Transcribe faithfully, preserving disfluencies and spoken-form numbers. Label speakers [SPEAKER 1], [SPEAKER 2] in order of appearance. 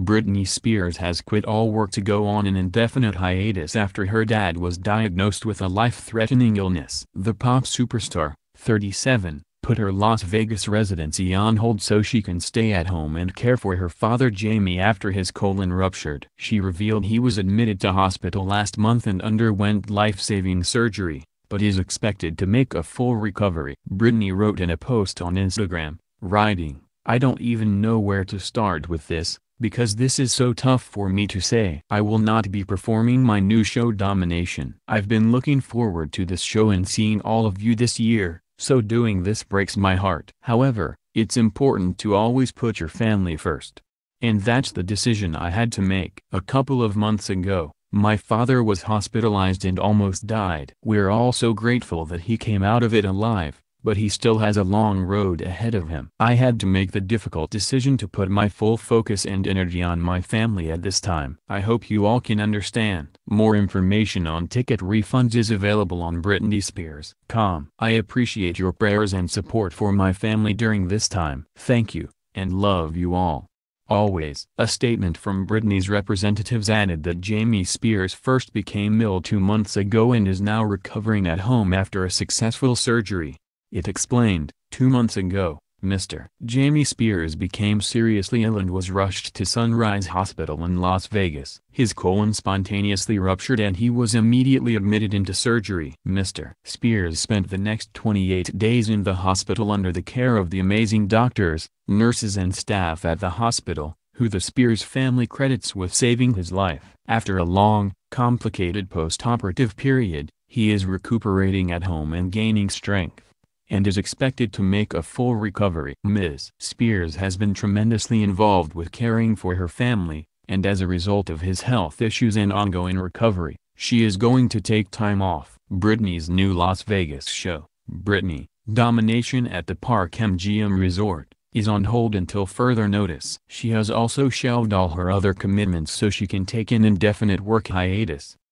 [SPEAKER 1] Britney Spears has quit all work to go on an indefinite hiatus after her dad was diagnosed with a life-threatening illness. The pop superstar, thirty-seven, put her Las Vegas residency on hold so she can stay at home and care for her father Jamie after his colon ruptured. She revealed he was admitted to hospital last month and underwent life-saving surgery, but is expected to make a full recovery. Britney wrote in a post on Instagram, writing, "I don't even know where to start with this, because this is so tough for me to say. I will not be performing my new show Domination. I've been looking forward to this show and seeing all of you this year, so doing this breaks my heart. However, it's important to always put your family first. And that's the decision I had to make. A couple of months ago, my father was hospitalized and almost died. We're all so grateful that he came out of it alive, but he still has a long road ahead of him. I had to make the difficult decision to put my full focus and energy on my family at this time. I hope you all can understand." More information on ticket refunds is available on Britney Spears dot com. "I appreciate your prayers and support for my family during this time. Thank you, and love you all. Always." A statement from Britney's representatives added that Jamie Spears first became ill two months ago and is now recovering at home after a successful surgery. It explained, "Two months ago, Mister Jamie Spears became seriously ill and was rushed to Sunrise Hospital in Las Vegas. His colon spontaneously ruptured and he was immediately admitted into surgery." Mister Spears spent the next twenty-eight days in the hospital under the care of the amazing doctors, nurses and staff at the hospital, who the Spears family credits with saving his life. After a long, complicated post-operative period, he is recuperating at home and gaining strength, and is expected to make a full recovery. Miz Spears has been tremendously involved with caring for her family, and as a result of his health issues and ongoing recovery, she is going to take time off. Britney's new Las Vegas show, Britney, Domination at the Park M G M Resort, is on hold until further notice. She has also shelved all her other commitments so she can take an indefinite work hiatus.